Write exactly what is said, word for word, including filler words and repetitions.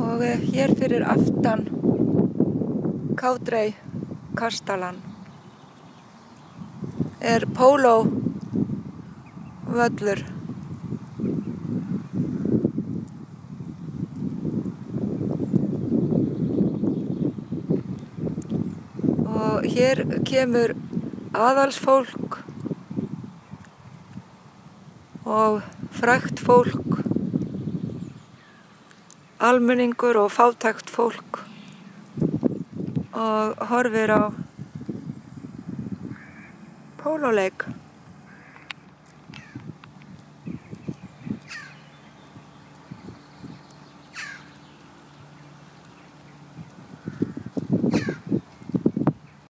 Og hér fyrir aftan Cowdray kastalann er póló völlur. Og hér kemur aðalsfólk og frægt fólk, almenningur og fátækt fólk og horfir á pólóleik.